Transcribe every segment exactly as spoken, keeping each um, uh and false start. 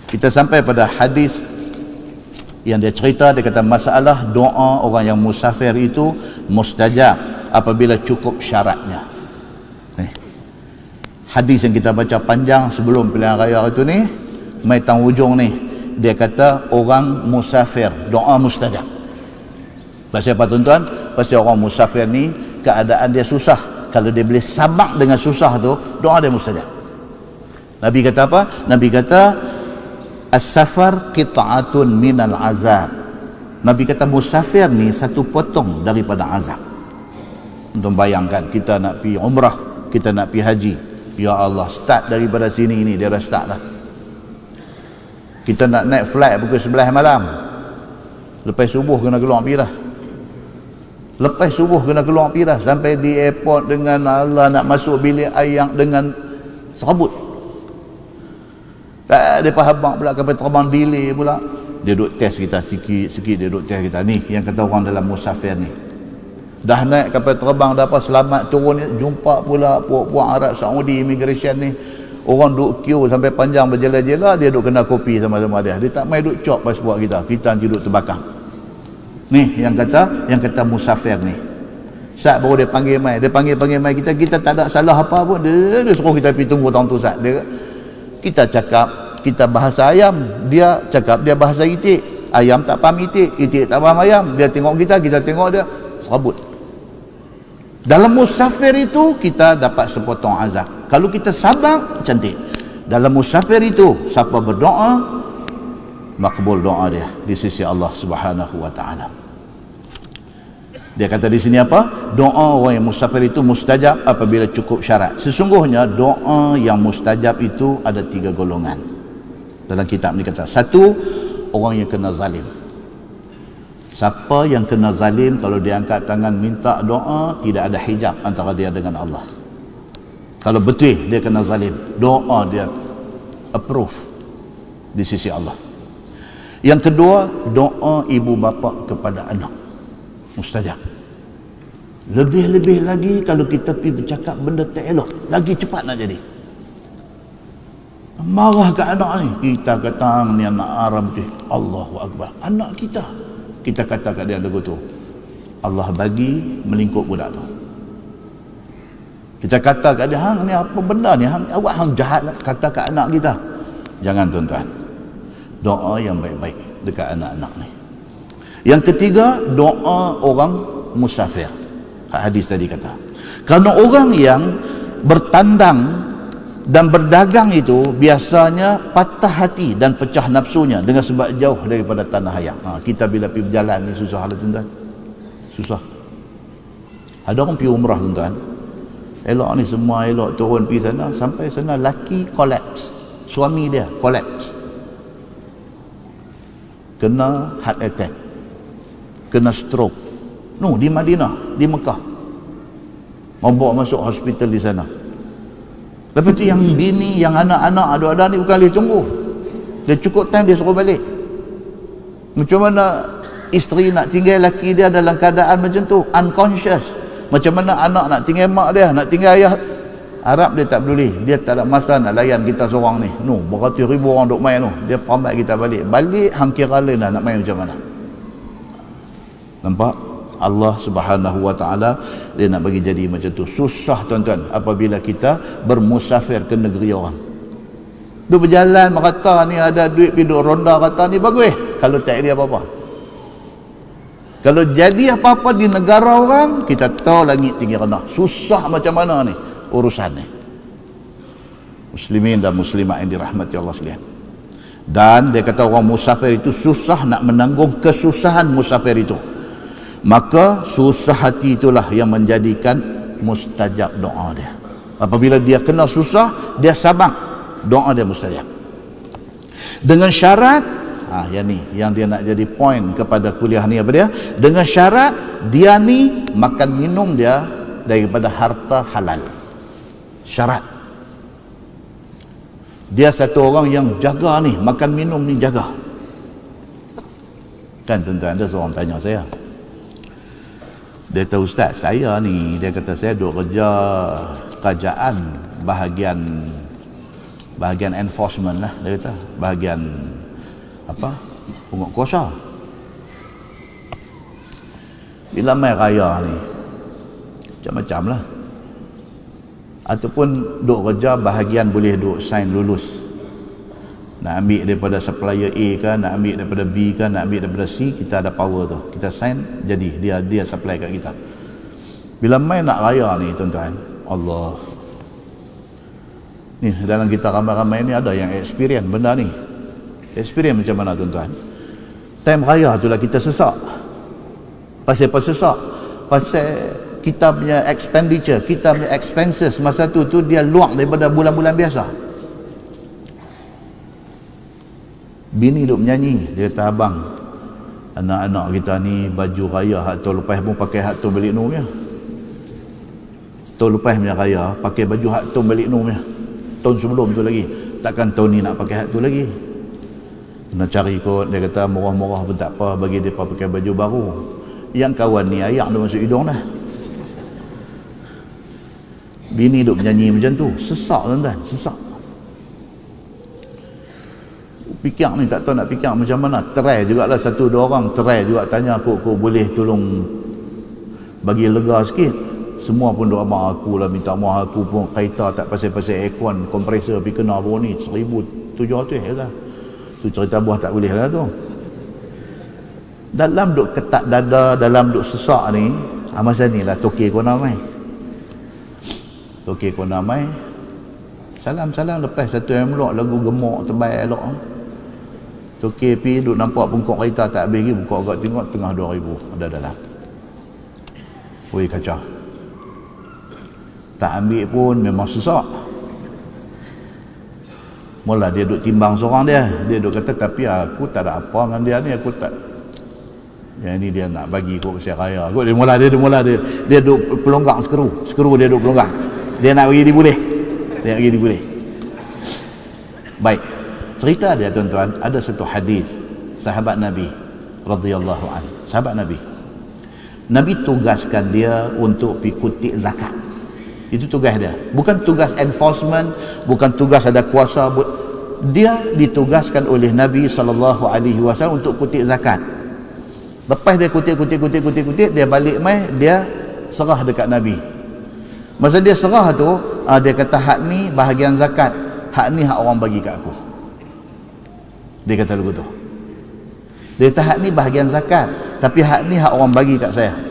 Kita sampai pada hadis yang dia cerita, dia kata masalah doa orang yang musafir itu mustajab apabila cukup syaratnya. Nih, hadis yang kita baca panjang sebelum pilihan raya itu ni, mai tang ujung ni, dia kata orang musafir doa mustajab. Pasal apa tuan-tuan? Pasal orang musafir ni keadaan dia susah. Kalau dia boleh sabar dengan susah tu, doa dia mustajab. Nabi kata apa? Nabi kata as-safar qita'atun minal azab. Nabi kata musafir ni satu potong daripada azab. Untuk bayangkan kita nak pergi umrah, kita nak pergi haji. Ya Allah, start daripada sini ni dia dah start dah. Kita nak naik flight pukul sebelas malam. Lepas subuh kena keluar pergi dah. Lepas subuh kena keluar pergi dah. Sampai di airport dengan Allah nak masuk bilik ayam dengan serabut. Tak ada pahabang pula, kapal terbang delay pula. Dia duk test kita sikit-sikit, dia duk test kita. Ni yang kata orang dalam musafir ni. Dah naik kapal terbang, dah apa, selamat turun, jumpa pula puak-puak Arab Saudi immigration ni. Orang duk queue sampai panjang berjela-jela, dia duk kena kopi sama-sama dia. Dia tak main duk cop pasport kita. Kita nanti duk terbakar. Ni yang kata, yang kata musafir ni. Saat baru dia panggil mai, dia panggil-panggil mai kita, kita tak ada salah apa pun. Dia, dia suruh kita pergi tunggu tahun tu saat. Dia kita cakap kita bahasa ayam, dia cakap dia bahasa itik. Ayam tak faham itik, itik tak faham ayam. Dia tengok kita, kita tengok dia, serabut. Dalam musafir itu kita dapat sepotong azab. Kalau kita sabar, cantik. Dalam musafir itu siapa berdoa, makbul doa dia di sisi Allah Subhanahu wa taala. Dia kata di sini apa? Doa orang yang musafir itu mustajab apabila cukup syarat. Sesungguhnya doa yang mustajab itu ada tiga golongan. Dalam kitab ni kata, satu, orang yang kena zalim. Siapa yang kena zalim, kalau dia angkat tangan minta doa, tidak ada hijab antara dia dengan Allah. Kalau betul dia kena zalim, doa dia approve di sisi Allah. Yang kedua, doa ibu bapa kepada anak, mustajab. Lebih-lebih lagi kalau kita pergi bercakap benda tak elok, lagi cepat nak jadi. Marah ke anak ni, kita kata ni anak haram tu, Allahu Akbar, anak kita. Kita kata kat dia lagu tu, Allah bagi melingkup budak tu. Kita kata kat dia, hang ni apa benda ni, hang awak hang jahat kata kat anak kita. Jangan tuan-tuan. Doa yang baik-baik dekat anak-anak ni. Yang ketiga, doa orang musafir. Hadis tadi kata, kerana orang yang bertandang dan berdagang itu biasanya patah hati dan pecah nafsunya dengan sebab jauh daripada tanah ayam. Ha, kita bila pergi berjalan ni susah lah tuan-tuan. Susah. Ada orang pergi umrah tuan-tuan, elok ni semua elok, turun pergi sana, sampai sana laki collapse, suami dia collapse, kena heart attack, kena stroke. No, di Madinah, di Mekah. Mau bawa masuk hospital di sana. Lepas tu yang bini, yang anak-anak, ada-ada ni bukan boleh tunggu. Dia cukup time dia suruh balik. Macam mana isteri nak tinggal laki dia dalam keadaan macam tu, unconscious. Macam mana anak nak tinggal mak dia, nak tinggal ayah. Arab dia tak peduli, dia tak ada masa nak layan kita seorang ni. No, beratus ribu orang duk main tu, dia pambat kita balik. Balik hang kira lain dah nak main macam mana. Nampak? Allah Subhanahu wa taala dia nak bagi jadi macam tu. Susah tuan-tuan apabila kita bermusafir ke negeri orang. Duk berjalan merata ni ada duit pergi duk ronda, kata ni bagus. Kalau tak dia apa-apa. Kalau jadi apa-apa di negara orang, kita tahu langit tinggi rendah. Susah macam mana ni urusan ni. Muslimin dan muslimat yang dirahmati Allah sekalian. Dan dia kata orang musafir itu susah nak menanggung kesusahan musafir itu. Maka susah hati itulah yang menjadikan mustajab doa dia. Apabila dia kena susah, dia sabar, doa dia mustajab. Dengan syarat, ah yang ni yang dia nak jadi point kepada kuliah ni apa dia? Dengan syarat dia ni makan minum dia daripada harta halal. Syarat. Dia satu orang yang jaga ni, makan minum ni jaga. Kan tuan-tuan, ada seorang tanya saya. Dia kata, Ustaz, saya ni, dia kata saya duk kerja kerajaan bahagian bahagian enforcement lah dia kata, bahagian apa, pungut kuasa. Bila mai raya ni macam-macam lah, ataupun duk kerja bahagian boleh duk sign lulus, nak ambil daripada supplier A ke, nak ambil daripada B ke, nak ambil daripada C, kita ada power tu, kita sign jadi dia dia supply kat kita. Bila mai nak raya ni tuan-tuan, Allah ni dalam kita ramai-ramai ni ada yang experience benda ni. Experience macam mana tuan-tuan? Time raya tu lah kita sesak. Pasal apa sesak? Pasal kita punya expenditure, kita punya expenses masa tu tu dia luang daripada bulan-bulan biasa. Bini duk menyanyi, dia kata, abang, anak-anak kita ni baju raya hak tahun lepas pun pakai hak tahun balik nur ya. Tahun lepas punya raya pakai baju hak tahun balik nur ya. Tahun sebelum tu lagi, takkan tahun ni nak pakai hak tu lagi. Nak cari kot, dia kata murah-murah pun tak apa, bagi dia pakai baju baru. Yang kawan ni ayak dah masuk hidung dah. Bini duk menyanyi macam tu, sesak tuan-tuan, sesak. Fikir ni tak tahu nak fikir macam mana. Try jugalah satu dua orang, try juga tanya aku, aku boleh tolong bagi lega sikit. Semua pun doa abang aku lah, minta maaf aku pun kaita tak pasal-pasal aircon kompresor pergi kena baru ni seribu tujuh ratus lah. Tu cerita buah tak boleh lah tu. Dalam duk ketak dada, dalam duk sesak ni, ah, masa ni lah toke kau namai. Toke kau namai. Salam-salam lepas satu envelope lagu gemuk terbaik elok. Toke pi duk nampak pungkok kereta tak habis lagi, buka agak tengok tengah dua ribu ada dalam. Oi kacau. Tak ambil pun memang susah. Mula dia duk timbang seorang dia. Dia duk kata, tapi aku tak ada apa dengan dia ni, aku tak. Yang ni dia nak bagi kau usia raya. Kau dia mula dia, dia mula dia dia duk pelonggang skru. Skru dia duk pelonggang. Dia nak bagi dia boleh. Dia nak bagi dia boleh. Baik. Cerita dia tuan-tuan, ada satu hadis sahabat Nabi radhiyallahu anhu. Sahabat Nabi. Nabi tugaskan dia untuk pergi kutip zakat. Itu tugas dia. Bukan tugas enforcement, bukan tugas ada kuasa. Dia ditugaskan oleh Nabi sallallahu alaihi wasallam untuk kutip zakat. Lepas dia kutip kutip kutip kutip kutip, dia balik mai, dia serah dekat Nabi. Masa dia serah tu, dia kata hak ni bahagian zakat, hak ni hak orang bagi kat aku. Dia kata begitu. Dia kata hak ni bahagian zakat, tapi hak ni hak orang bagi kat saya.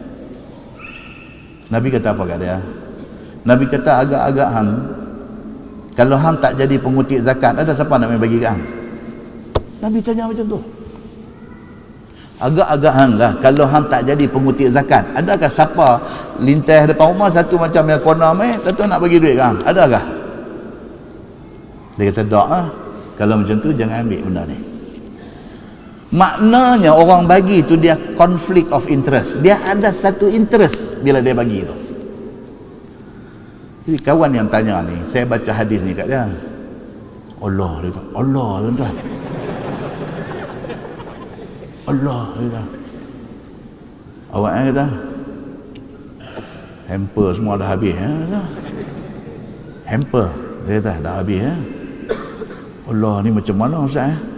Nabi kata apa kat dia? Nabi kata agak-agak hang, kalau hang tak jadi pengutip zakat, ada siapa nak bagi kat hang? Nabi tanya macam tu. Agak-agak hang lah, kalau hang tak jadi pengutip zakat, adakah siapa lintas depan rumah satu macam yang corner mai, tentu nak bagi duit kat hang? Adakah? Dia kata tak ah. Kalau macam tu jangan ambil benda ni. Maknanya orang bagi tu dia conflict of interest. Dia ada satu interest bila dia bagi tu. Jadi kawan yang tanya ni, saya baca hadis ni kat dia. Allah, dia kata, Allah tuan-tuan. Allah, dia kata. Awak yang kata, hamper semua dah habis. Ya? Hamper, dia kata, dah habis. Ya? Allah ni macam mana Ustaz? Eh?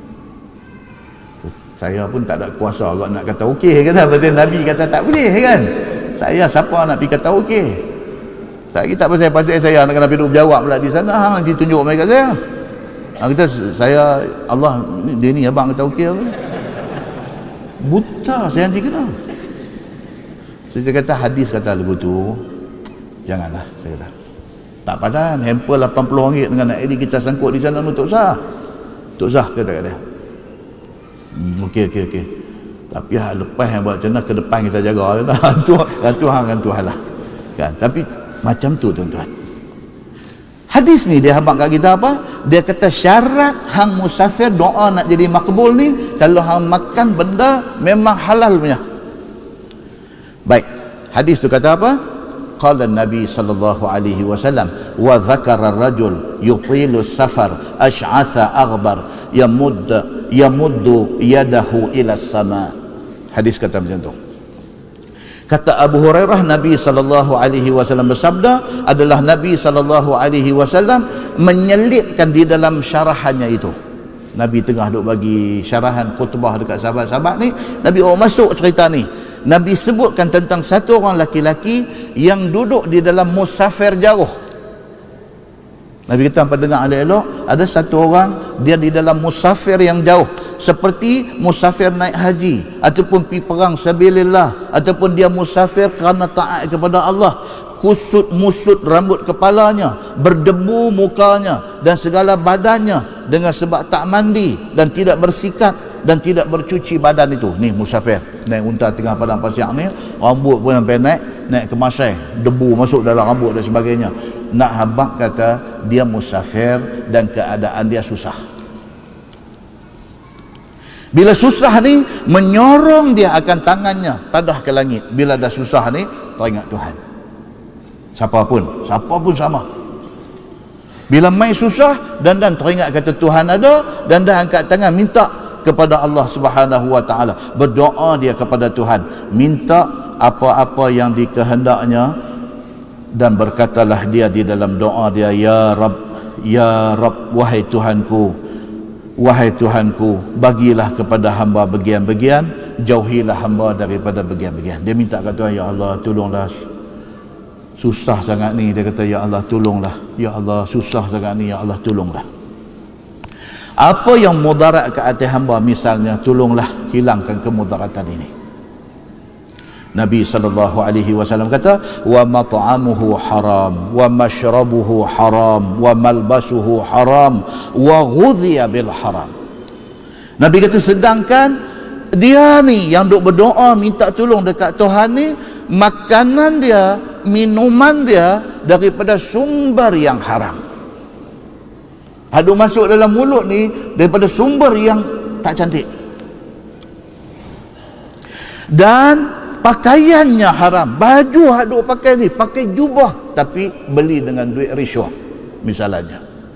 Saya pun tak ada kuasa agak nak kata okey, kata. Betul Nabi kata tak boleh kan? Saya siapa nak pergi kata okey? Tak kita pasal-pasal saya nak kena pergi jawab pula di sana, hang nanti tunjuk mereka saya. Hang kata saya Allah dia ni abang kata okey apa? Buta saya nanti kena. Saya kata hadis kata begitu. Janganlah saya kata. Tak padan hamper lapan puluh ringgit dengan nak edit kita sangkut di sana untuk sah. Untuk sah kata kat dia. Hmm, okey okey okey. Tapi ha, lepas yang buat macam mana ke depan kita jaga kata hantu hantu hang hantu halah. Kan? Tapi macam tu tuan-tuan. Hadis ni dia habaq kat kita apa? Dia kata syarat hang musafir doa nak jadi makbul ni kalau hang makan benda memang halal punya. Baik. Hadis tu kata apa? Qala Nabi sallallahu alaihi wasallam wa dzakara ar-rajul yutilu safar ash'atha aghbar yamudd yamuddu yadahu ila as-sama. Hadis kata macam tu. Kata Abu Hurairah, Nabi sallallahu alaihi wasallam bersabda, adalah Nabi sallallahu alaihi wasallam menyelipkan di dalam syarahannya itu. Nabi tengah duk bagi syarahan khutbah dekat sahabat-sahabat ni, Nabi orang masuk cerita ni. Nabi sebutkan tentang satu orang laki-laki yang duduk di dalam musafir jauh. Nabi kata, apa dengar elok-elok, ada satu orang dia di dalam musafir yang jauh, seperti musafir naik haji ataupun pergi perang sabilillah, ataupun dia musafir kerana taat kepada Allah. Kusut musut rambut kepalanya, berdebu mukanya dan segala badannya dengan sebab tak mandi dan tidak bersikat dan tidak bercuci badan itu. Ni musafir naik unta tengah padang pasir ni, rambut pun sampai naik naik ke masai, debu masuk dalam rambut dan sebagainya. Nak habaq kata dia musafir dan keadaan dia susah. Bila susah ni menyorong dia akan tangannya tadah ke langit. Bila dah susah ni teringat Tuhan. Siapa pun, siapa pun sama. Bila mai susah dan dan teringat kata Tuhan ada, dan dah angkat tangan minta kepada Allah Subhanahu wa taala. Berdoa dia kepada Tuhan, minta apa-apa yang dikehendaknya, dan berkatalah dia di dalam doa dia, ya Rabb, ya Rabb, wahai Tuhanku, wahai Tuhanku, bagilah kepada hamba bagian-bagian, jauhilah hamba daripada bagian-bagian. Dia minta kata Tuhan, ya Allah tolonglah, susah sangat ni. Dia kata, ya Allah tolonglah, ya Allah susah sangat ni, ya Allah tolonglah. Apa yang mudarat ke atas hamba, misalnya, tolonglah hilangkan kemudaratan ini. Nabi sallallahu alaihi wasallam kata, wa mat'amuhu haram, wa mashrabuhu haram, wa malbasuhu haram, wa ghudhiya bil haram. Nabi kata, sedangkan dia ni yang duk berdoa minta tolong dekat Tuhan ni, makanan dia, minuman dia daripada sumber yang haram. Aduk masuk dalam mulut ni daripada sumber yang tak cantik. Dan pakaiannya haram. Baju aduk pakai ni, pakai jubah tapi beli dengan duit risuah misalnya.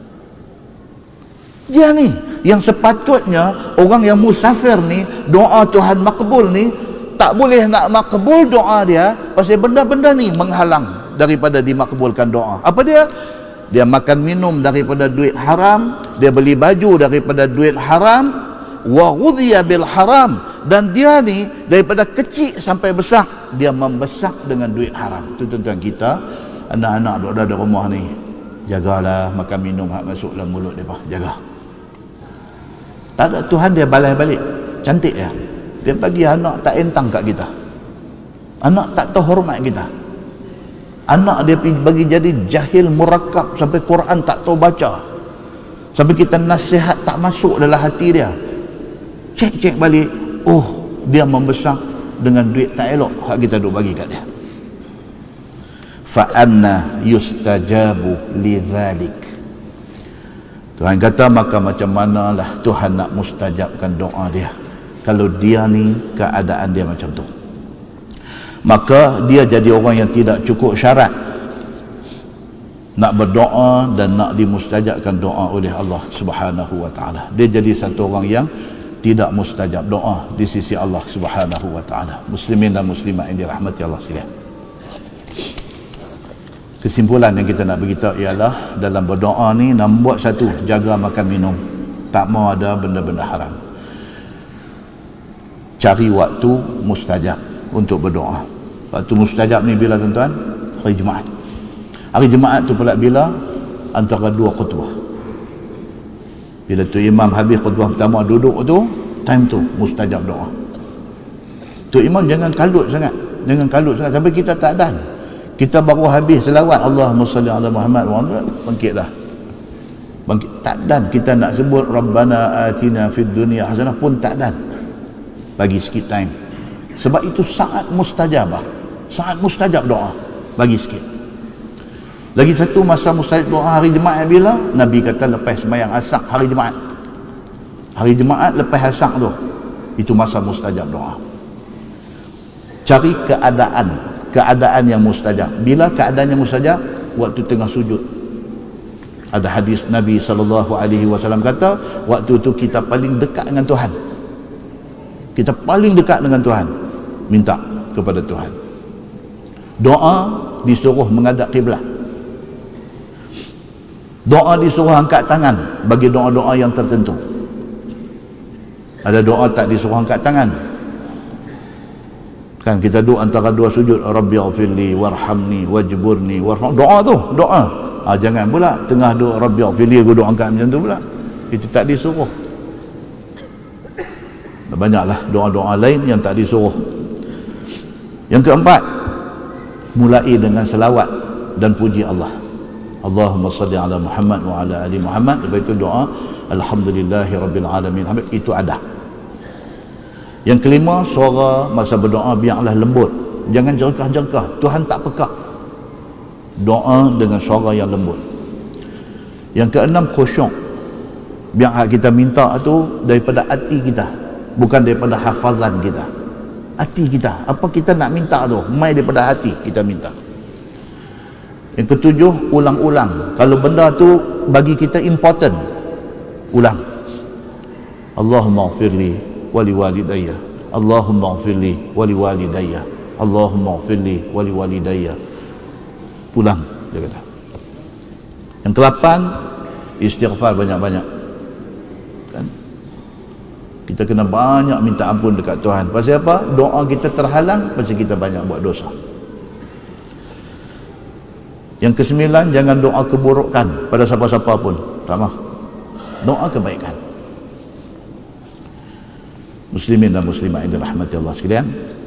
Dia ni yang sepatutnya orang yang musafir ni, doa Tuhan makbul ni, tak boleh nak makbul doa dia pasal benda-benda ni menghalang daripada dimakbulkan doa. Apa dia? Dia makan minum daripada duit haram, dia beli baju daripada duit haram, wa ghudhiya bil haram, dan dia ni daripada kecil sampai besar dia membesar dengan duit haram. Tu tuan-tuan kita, anak-anak duk ada di rumah ni, jagalah makan minum hak masuk dalam mulut depa, jaga. Tak ada Tuhan dia balas balik. Cantik ya. Dia bagi anak tak entang kat kita, anak tak tahu hormat kita, anak dia bagi jadi jahil murakkab sampai Quran tak tahu baca, sampai kita nasihat tak masuk dalam hati dia. Cek-cek balik, oh dia membesar dengan duit tak elok hak kita duk bagi kat dia. Fa anna yustajabu lidzalik. Tuhan kata, maka macam manalah Tuhan nak mustajabkan doa dia kalau dia ni keadaan dia macam tu. Maka dia jadi orang yang tidak cukup syarat nak berdoa dan nak dimustajabkan doa oleh Allah Subhanahu wa taala. Dia jadi satu orang yang tidak mustajab doa di sisi Allah Subhanahu wa taala. Muslimin dan muslimat yang dirahmati Allah sekalian. Kesimpulan yang kita nak beritahu ialah dalam berdoa ni nombor satu, jaga makan minum, tak mau ada benda-benda haram. Cari waktu mustajab untuk berdoa. Waktu mustajab ni bila tuan-tuan? Hari Jumaat. Hari Jumaat tu pula bila? Antara dua khutbah. Bila tu imam habis khutbah pertama duduk tu, time tu mustajab doa. Tu imam jangan kalut sangat, jangan kalut sangat sampai kita tak dan. Kita baru habis selawat Allahumma salli ala Muhammad wa bangkit dah. Bangkit tak dan kita nak sebut Rabbana atina fid dunya hasanah pun tak dan. Bagi sikit time. Sebab itu saat mustajabah, saat mustajab doa, bagi sikit. Lagi satu masa mustajab doa hari Jumaat bila? Nabi kata lepas sembahyang asar hari Jumaat. Hari Jumaat lepas asar tu, itu masa mustajab doa. Cari keadaan, keadaan yang mustajab. Bila keadaan yang mustajab? Waktu tengah sujud. Ada hadis Nabi sallallahu alaihi wasallam kata, waktu tu kita paling dekat dengan Tuhan. Kita paling dekat dengan Tuhan, minta kepada Tuhan. Doa disuruh menghadap kiblat. Doa disuruh angkat tangan bagi doa-doa yang tertentu. Ada doa tak disuruh angkat tangan. Kan kita doa antara dua sujud, Rabbighfirli warhamni wajburni warham. Doa tu, doa. Ha, jangan pula tengah doa Rabbighfirli aku doa angkat macam tu pula. Itu tak disuruh. Banyaklah doa-doa lain yang tak disuruh. Yang keempat, mulai dengan selawat dan puji Allah. Allahumma salli ala Muhammad wa ala ali Muhammad. Lepas itu doa Alhamdulillahi Rabbil Alamin. Itu ada. Yang kelima, suara masa berdoa biarlah lembut, jangan jerkah-jerkah. Tuhan tak pekak. Doa dengan suara yang lembut. Yang keenam, khusyuk. Biar kita minta tu daripada hati kita, bukan daripada hafazan kita. Hati kita, apa kita nak minta tu mai daripada hati kita minta. Yang ketujuh, ulang-ulang. Kalau benda tu bagi kita important, ulang. Allahumma ighfirli wali walidayya, Allahumma ighfirli wali walidayya, Allahumma ighfirli wali walidayya. Ulang, dia kata. Yang kedelapan, istighfar banyak-banyak. Kan? Kita kena banyak minta ampun dekat Tuhan. Pasal apa? Doa kita terhalang pasal kita banyak buat dosa. Yang kesembilan, jangan doa keburukan pada siapa-siapa pun. Tak mahu. Doa kebaikan. Muslimin dan muslimat yang dirahmati Allah sekalian,